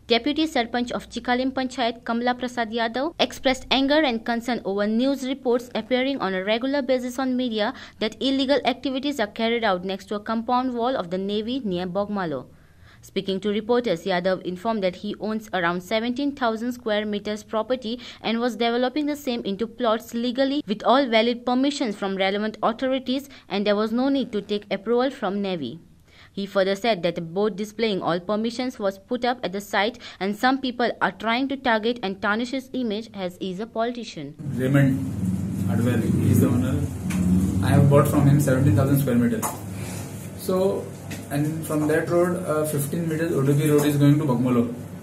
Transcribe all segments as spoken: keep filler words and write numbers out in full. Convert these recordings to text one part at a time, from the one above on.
Deputy Sarpanch of Chicalim panchayat Kamla Prasad Yadav expressed anger and concern over news reports appearing on a regular basis on media that illegal activities are carried out next to a compound wall of the Navy near Bogmalo. Speaking to reporters, Yadav informed that he owns around seventeen thousand square meters property and was developing the same into plots legally with all valid permissions from relevant authorities, and there was no need to take approval from Navy. He further said that a board displaying all permissions was put up at the site, and some people are trying to target and tarnish his image as he is a politician. Raymond Adwell, he is the owner. I have bought from him seventeen thousand square meters. So, and from that road, uh, fifteen meters O D B road is going to bogmalo,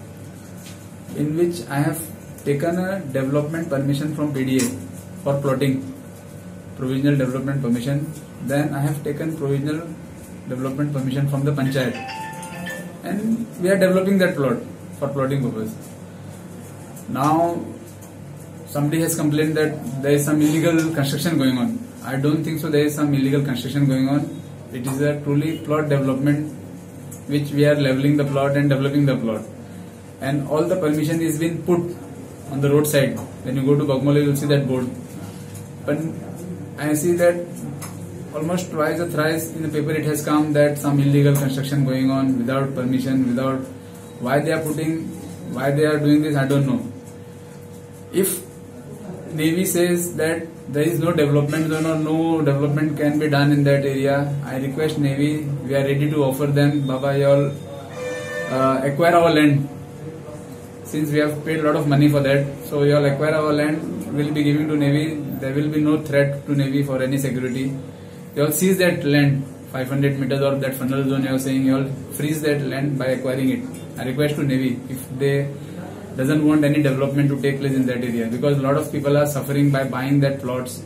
in which I have taken a development permission from P D A for plotting, provisional development permission. Then I have taken provisional development permission from the panchayat, and we are developing that plot for plotting purpose. Now somebody has complained that there is some illegal construction going on. I don't think so. There is some illegal construction going on. It is a truly plot development, which we are leveling the plot and developing the plot, and all the permission is been put on the roadside. When you go to Bogmalo, you will see that board. But I see that almost twice or thrice in the paper it has come that some illegal construction going on without permission, without why they are putting, why they are doing this, I don't know. If Navy says that there is no development, no, no development can be done in that area, I request Navy, we are ready to offer them, Baba, you all uh, acquire our land. Since we have paid a lot of money for that, so you all acquire our land, we will be giving to Navy. There will be no threat to Navy for any security. You all seize that land, five hundred meters or that funnel zone you are saying, you all freeze that land by acquiring it. I request to Navy, if they doesn't want any development to take place in that area, because a lot of people are suffering by buying that plots.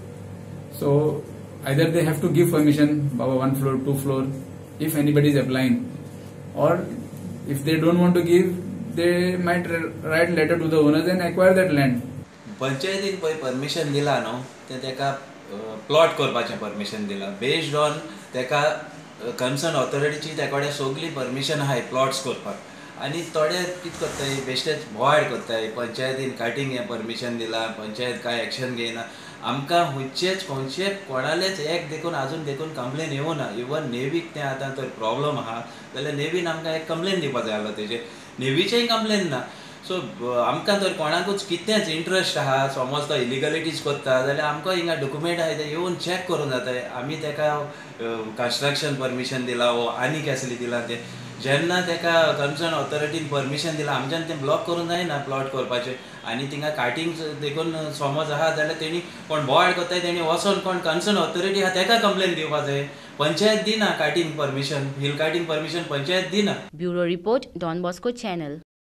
So either they have to give permission, Baba one floor, two floor, if anybody is applying, or if they don't want to give, they might write letter to the owners and acquire that land. Panchayatin pay permission dila no, te teka plot करपाचें permission दिला based on तेका concern ऑथॉरिटीची तेकोडे सगळी permission आहाय plots करपाक आनी थोडे कित करताय बेश्टेच भोवाड करताय पंचायतीन काटिंग हें परमिशन दिला पंचायत कांय एक्शन घेयना आमकां हुंयचेच खंयचे कोणालेच एक देखून आजून देखून कंप्लेन येवना इवन नेवीक तें आतां तर प्रॉब्लम आहा जाल्यार नेवीन आमकां एक कंप्लेन दिवपा जाय आसलो तेजेर नेवीचेय कंप्लेन ना सो आमकां तर कोणाकूच कितेंच इंट्रस्ट आहा समज तो इलिगलिटीज करता जाल्यार आमकां हिंगा डॉक्युमेंट आहाय ते येवन चॅक करूं जाताय आमी तेका कंस्ट्रक्शन परमिशन दिला वो आनी कसली दिला ते जेन्ना तेका कन्सर्न ऑथॉरिटीन परमिशन दिला आमच्यान तें ब्लॉक करूं जायना प्लॉट करपाचें आनी थिंगा काटिंग देखून समज आहा जाल्यार तेणी कोण बोवाड करताय तेणी वचोन कोण कन्सर्न ऑथॉरिटी आहा तेका कंप्लेन दिवपा जाय पंचायत दिना cutting permission hill cutting permission panchayat दिना. Bureau report, Don Bosco channel.